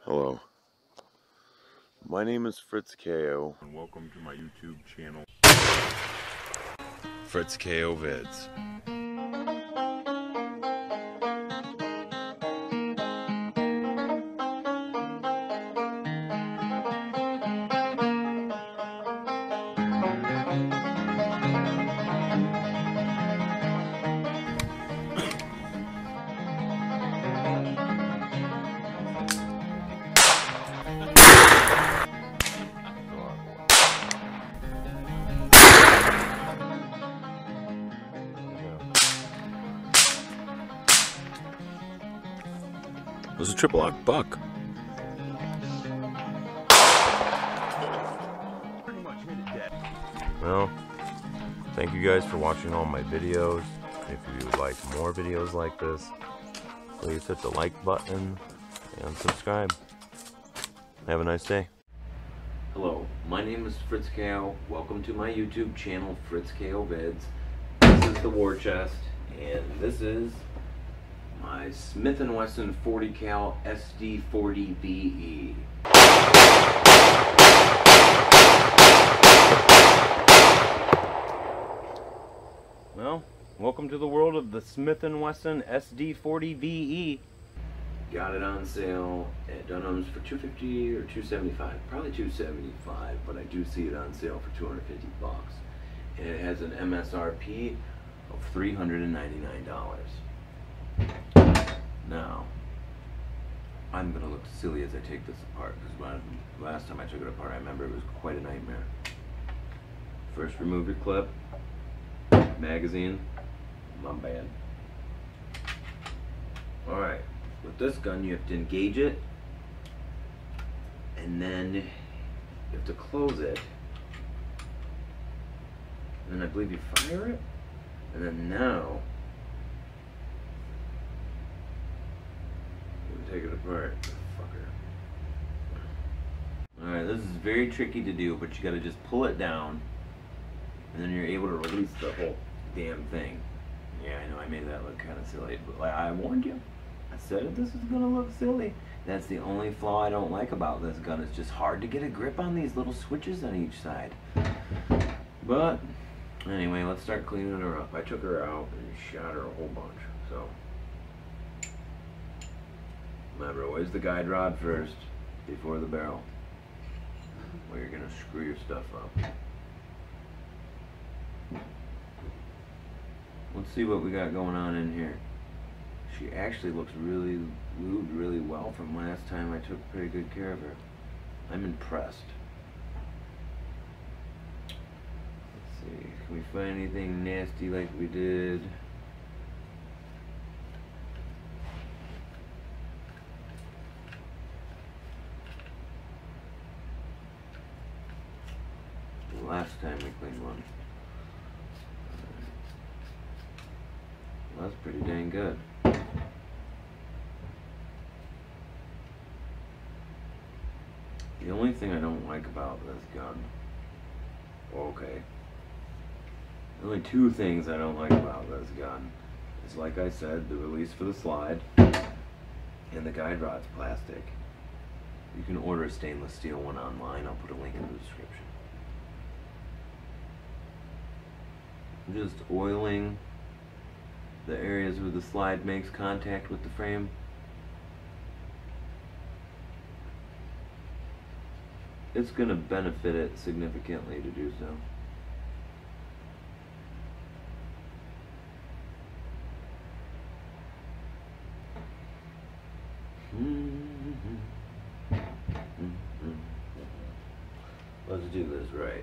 Hello, my name is Fritz KO, and welcome to my YouTube channel, Fritz KO Vids. It was a triple lock buck. Well, thank you guys for watching all my videos. If you would like more videos like this, please hit the like button and subscribe. Have a nice day. Hello, my name is Fritz KO. Welcome to my YouTube channel, Fritz KO Vids. This is the war chest, and this is my Smith & Wesson 40 cal SD40 VE. Well, welcome to the world of the Smith & Wesson SD40 VE. Got it on sale at Dunham's for $250 or $275, probably $275, but I do see it on sale for $250. And it has an MSRP of $399. Now, I'm gonna look silly as I take this apart, because last time I took it apart, I remember it was quite a nightmare. First, remove your clip, magazine, my bad. All right. With this gun, you have to engage it, and then you have to close it, and then I believe you fire it, and then now you take it apart. Fucker. Alright, this is very tricky to do, but you gotta just pull it down, and then you're able to release the whole damn thing. Yeah, I know I made that look kind of silly, but like, I warned you. I said this is gonna look silly. That's the only flaw I don't like about this gun. It's just hard to get a grip on these little switches on each side. But anyway, let's start cleaning her up. I took her out and shot her a whole bunch. So remember, always the guide rod first before the barrel, where you're gonna screw your stuff up. Let's see what we got going on in here. She actually looks really lubed really well from last time. I took pretty good care of her. I'm impressed. Let's see, can we find anything nasty like we did? Last time we cleaned one. Well, that's pretty dang good. The only thing I don't like about this gun, okay, the only two things I don't like about this gun is, like I said, the release for the slide and the guide rod's plastic. You can order a stainless steel one online. I'll put a link in the description. I'm just oiling the areas where the slide makes contact with the frame. It's going to benefit it significantly to do so. Let's do this right.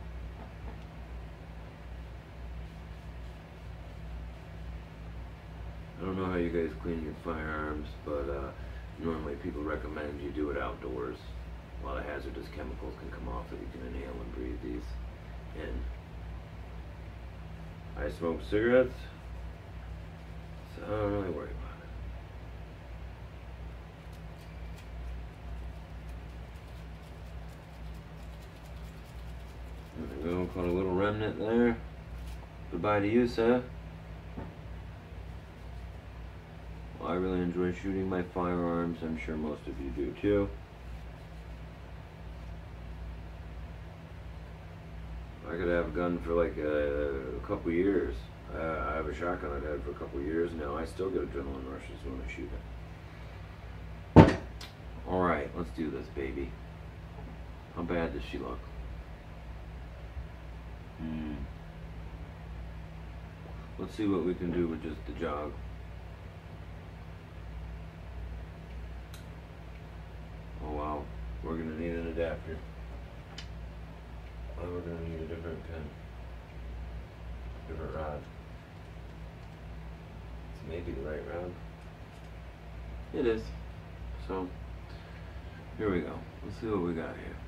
I don't know how you guys clean your firearms, but normally people recommend you do it outdoors. A lot of hazardous chemicals can come off that you can inhale and breathe these in. I smoke cigarettes, so I don't really worry about it. There we go, caught a little remnant there. Goodbye to you, sir. Well, I really enjoyed enjoy shooting my firearms. I'm sure most of you do too. I could have a gun for like a couple years. I have a shotgun I've had for a couple years now. I still get adrenaline rushes when I shoot it. Alright, let's do this, baby. How bad does she look? Let's see what we can do with just the jog. Oh wow, we're gonna need an adapter. Oh, we're gonna need a different pin. Different rod. It's maybe the right rod. It is. So, here we go. Let's see what we got here.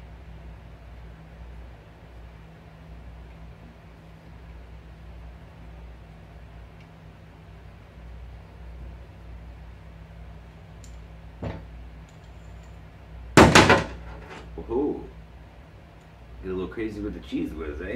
Whoa. Get a little crazy with the cheese whiz, eh?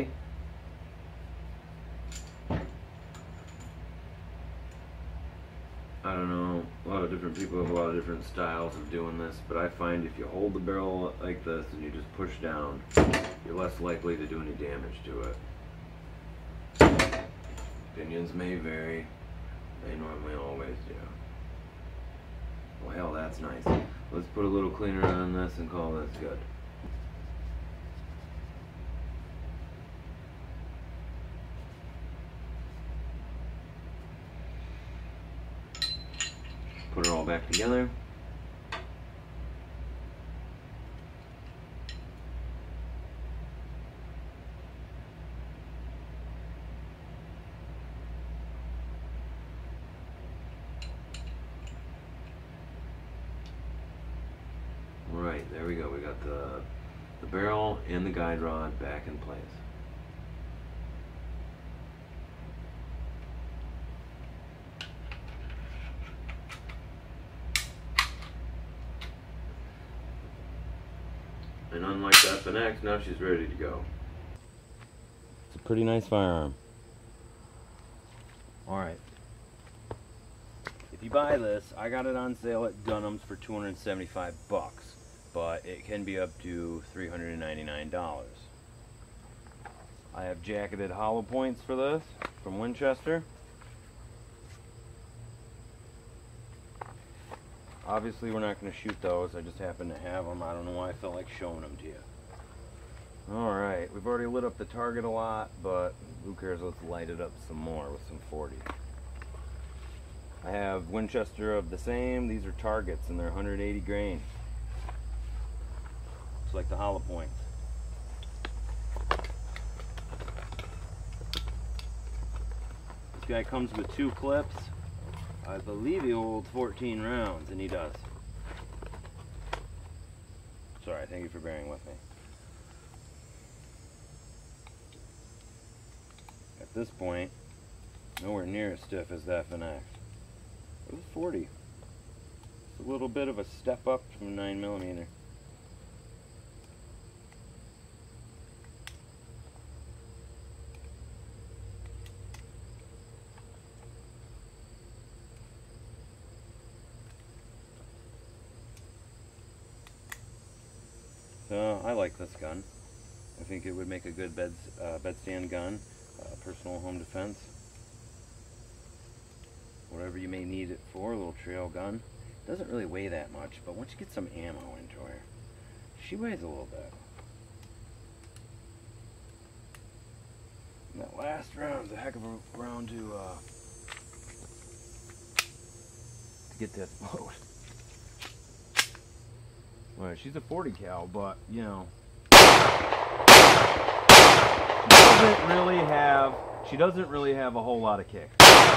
I don't know, a lot of different people have a lot of different styles of doing this, but I find if you hold the barrel like this and you just push down, you're less likely to do any damage to it. Opinions may vary. They normally always do. Well, hell, that's nice. Let's put a little cleaner on this and call this good. Put it all back together. Alright, there we go. We got the barrel and the guide rod back in place. And unlike the FNX, now she's ready to go. It's a pretty nice firearm. Alright. If you buy this, I got it on sale at Dunham's for $275, but it can be up to $399. I have jacketed hollow points for this from Winchester. Obviously we're not going to shoot those, I just happen to have them. I don't know why I felt like showing them to you. Alright, we've already lit up the target a lot, but who cares, let's light it up some more with some 40. I have Winchester of the same, these are targets and they're 180 grain. It's like the hollow points. This guy comes with 2 clips. I believe he holds 14 rounds, and he does. Sorry, thank you for bearing with me. At this point, nowhere near as stiff as the FNX. It was 40. It's a little bit of a step up from 9mm. So I like this gun. I think it would make a good bedstand gun, personal home defense, whatever you may need it for. A little trail gun. Doesn't really weigh that much, but once you get some ammo into her, she weighs a little bit. And that last round's a heck of a round to get to explode. Well, she's a 40 cal, but you know, she doesn't really have a whole lot of kick.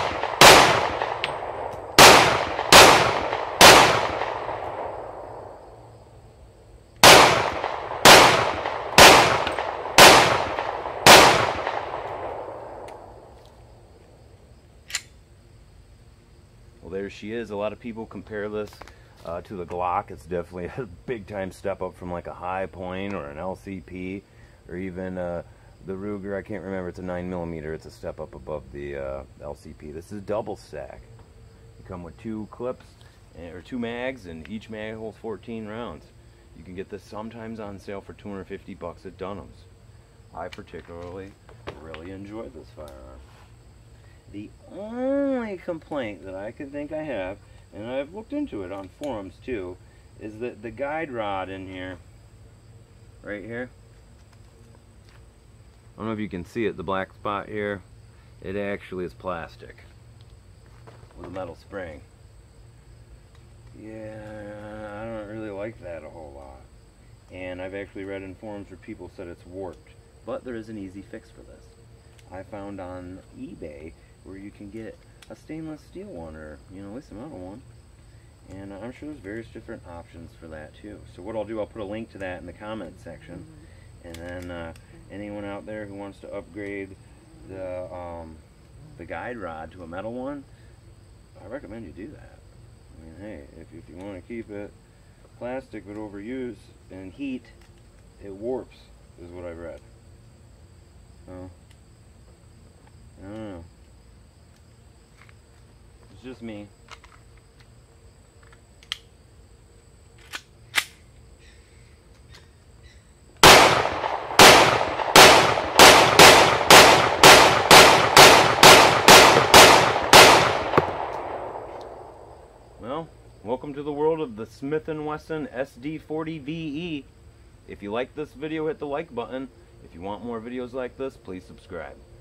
Well, there she is. A lot of people compare this to the Glock. It's definitely a big time step up from like a High Point or an LCP or even the Ruger. I can't remember, it's a 9mm. It's a step up above the LCP. This is double stack. You come with 2 clips or 2 mags, and each mag holds 14 rounds. You can get this sometimes on sale for $250 at Dunham's. I particularly really enjoy this firearm. The only complaint that I could think I have, and I've looked into it on forums too, is that the guide rod in here, right here, I don't know if you can see it, the black spot here, it actually is plastic with a metal spring. Yeah, I don't really like that a whole lot. And I've actually read in forums where people said it's warped. But there is an easy fix for this. I found on eBay where you can get a stainless steel one, or at least a metal one. And I'm sure there's various different options for that too. So what I'll do, I'll put a link to that in the comment section. And then anyone out there who wants to upgrade the guide rod to a metal one, I recommend you do that. I mean, hey, if you want to keep it plastic but overused and heat, it warps, is what I've read. So, I don't know. It's just me. Well, welcome to the world of the Smith & Wesson SD40VE. If you like this video, hit the like button. If you want more videos like this, please subscribe.